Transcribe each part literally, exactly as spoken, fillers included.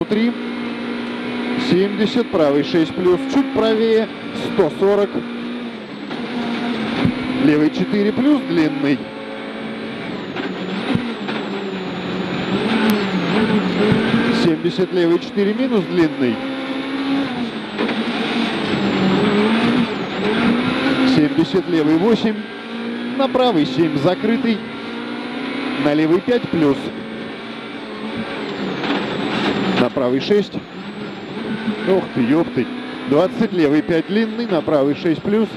внутри. семьдесят, правый шесть плюс, чуть правее, сто сорок. Левый четыре плюс, длинный. семьдесят, левый четыре минус, длинный. семьдесят, левый восемь. На правый семь, закрытый. На левый пять плюс. На правый шесть. Ух ты, ёпты. двадцать, левый пять, длинный. На правый шесть плюс.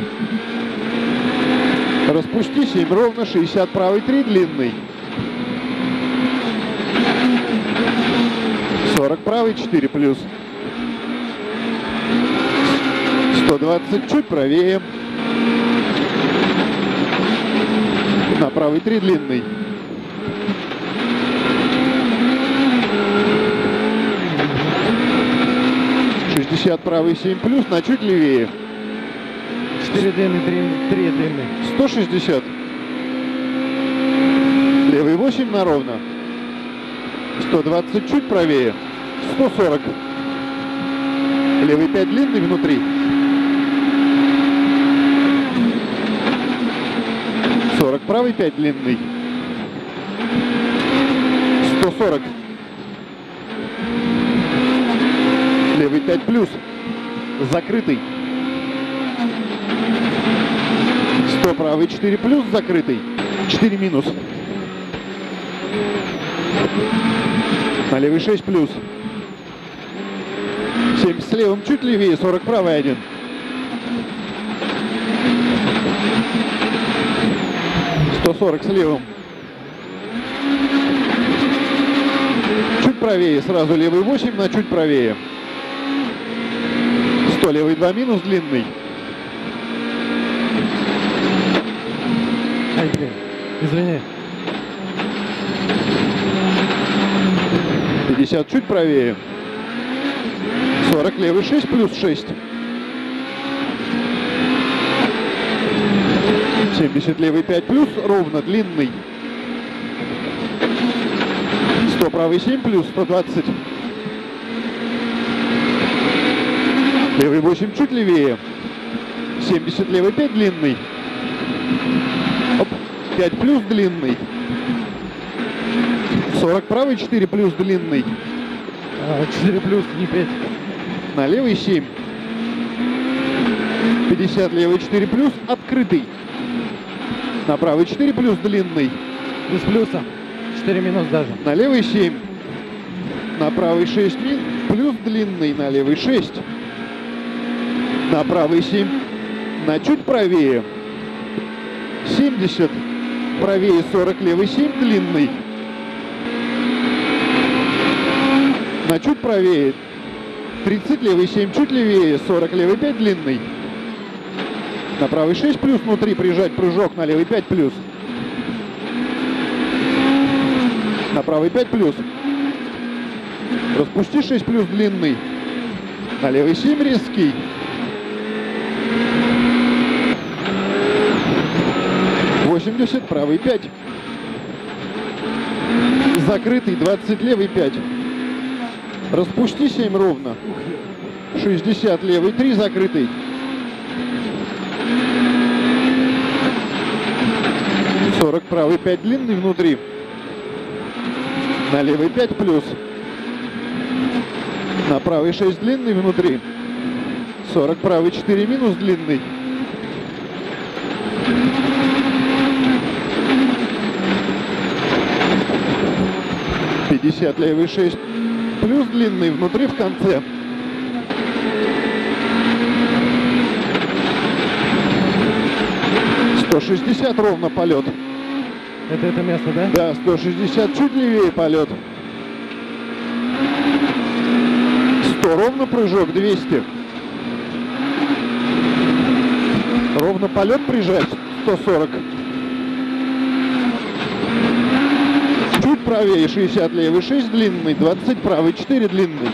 Распусти семь ровно. шестьдесят, правый три, длинный. сорок, правый четыре плюс. сто двадцать, чуть правее. На правый три, длинный. шестьдесят, правый семь плюс, на чуть левее. четыре длинный, три длинный. сто шестьдесят. Левый восемь на ровно. сто двадцать, чуть правее. сто сорок. Левый пять, длинный внутри. сорок, правый пять, длинный. сто сорок. Левый пять плюс. Закрытый. сто, правый четыре плюс, закрытый. четыре минус. На левый шесть плюс. семь с левым чуть левее, сорок, правый один. сто сорок с левым. Чуть правее, сразу левый восемь на чуть правее. сто, левый два минус, длинный. Ай, блин, извини. пятьдесят, чуть правее. сорок, левый шесть плюс шесть. семьдесят, левый пять плюс, ровно, длинный. сто, правый семь плюс, сто двадцать. Левый восемь чуть левее. семьдесят, левый пять, длинный. Оп, пять плюс, длинный. сорок, правый четыре плюс, длинный. четыре плюс, не пять. На левый семь. пятьдесят, левый четыре плюс, открытый. На правый четыре плюс, длинный. Плюс плюсом. четыре минус даже. На левый семь. На правый шесть плюс, длинный. На левый шесть. На правый семь. На чуть правее. семьдесят. Правее сорок, левый семь, длинный. На чуть правее. тридцать, левый семь, чуть левее. сорок, левый пять, длинный. На правый шесть плюс, внутри прижать прыжок, на левый пять плюс. На правый пять плюс. Распусти шесть плюс, длинный. На левый семь, резкий. восемьдесят, правый пять. Закрытый, двадцать, левый пять. Распусти семь ровно. шестьдесят, левый три, закрытый. сорок, правый пять, длинный внутри. На левый пять плюс. На правый шесть, длинный внутри. сорок, правый четыре минус, длинный. пятьдесят, левый шесть плюс, длинный внутри в конце. сто шестьдесят ровно полет. Это это место, да? Да, сто шестьдесят, чуть левее полет. сто ровно прыжок, двести. Ровно полет прижать, сто сорок. Чуть правее, шестьдесят, левый шесть, длинный, двадцать, правый четыре, длинный.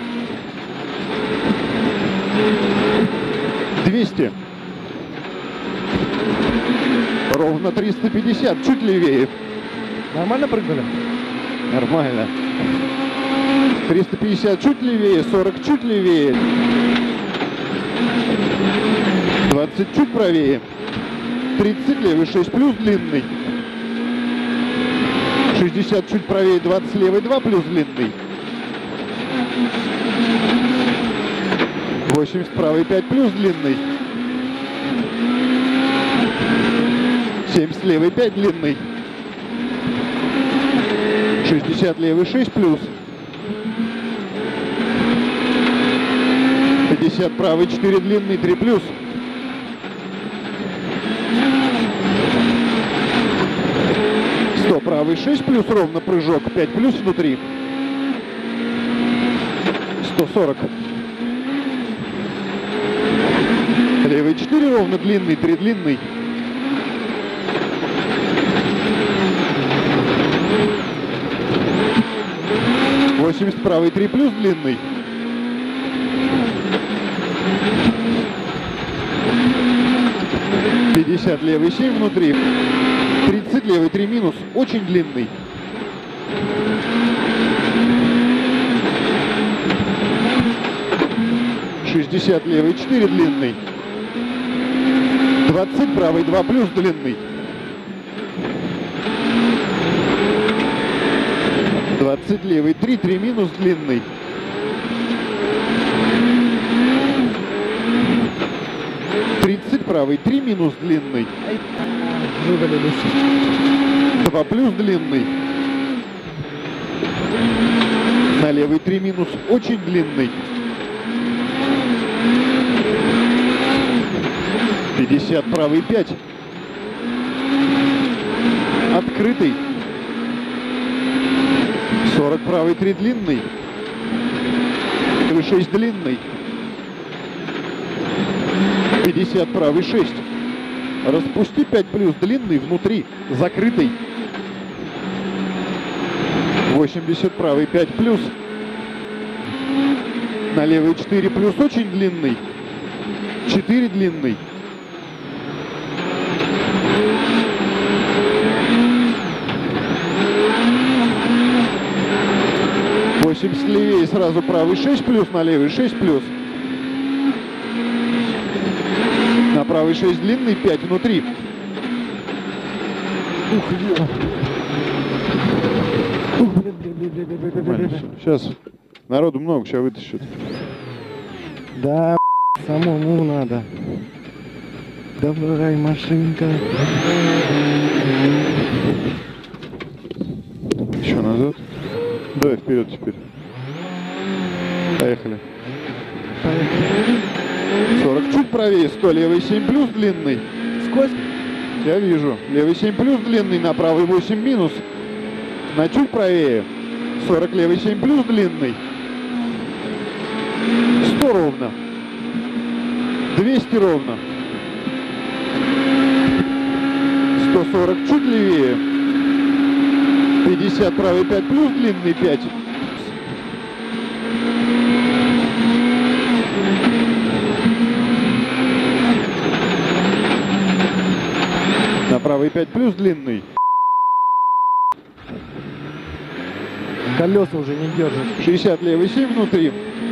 двести. Ровно триста пятьдесят, чуть левее. Нормально прыгнули? Нормально. триста пятьдесят чуть левее, сорок чуть левее. двадцать чуть правее. тридцать левый, шесть плюс длинный. шестьдесят чуть правее, двадцать левый, два плюс длинный. восемьдесят правый, пять плюс длинный. семьдесят левый, пять длинный. шестьдесят левый, шесть плюс. пятьдесят правый, четыре длинный, три плюс. сто правый, шесть плюс ровно прыжок, пять плюс внутри. сто сорок. Левый четыре ровно длинный, три длинный. восемьдесят правый, три плюс длинный. пятьдесят левый, семь внутри. тридцать левый, три минус, очень длинный. шестьдесят левый, четыре длинный. двадцать правый, два плюс длинный. двадцать левый, три, три минус длинный. тридцать правый, три минус длинный. Вывалились. два плюс длинный. На левый три минус, очень длинный. пятьдесят правый, пять. Открытый. сорок правый, три длинный. шесть длинный. пятьдесят правый, шесть. Распусти, пять плюс длинный внутри, закрытый. восемьдесят правый, пять плюс. На левый четыре плюс, очень длинный. четыре длинный. восемьдесят левее, сразу правый, шесть плюс, на левый шесть плюс. На правый шесть длинный, пять внутри. Ух, ё. Ух, блин, блин, блин, блин, блин, блин, блин, блин. Сейчас народу много, сейчас вытащат. Да, самому надо. Давай, машинка. Еще назад. Давай вперед теперь. Поехали. Поехали. сорок чуть правее, сто левый, семь плюс длинный. Сквозь. Я вижу. Левый семь плюс длинный, на правый восемь минус. На чуть правее. сорок левый, семь плюс длинный. сто ровно. двести ровно. сто сорок чуть левее. пятьдесят правый, пять плюс длинный, пять. На правый пять плюс длинный. Колеса уже не держат. шестьдесят левый, семь внутри.